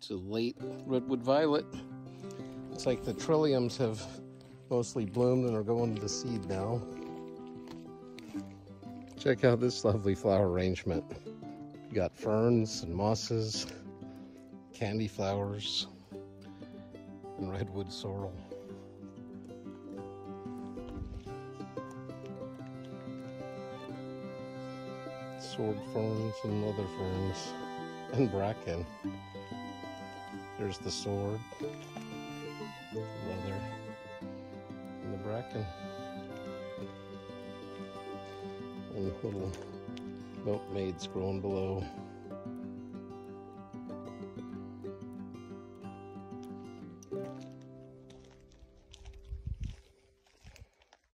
a late redwood violet. Looks like the trilliums have mostly bloomed and are going to seed now. Check out this lovely flower arrangement. You got ferns and mosses, candy flowers, and redwood sorrel. Sword ferns and other ferns, and bracken. There's the sword, the leather, and the bracken. And little milkmaids growing below.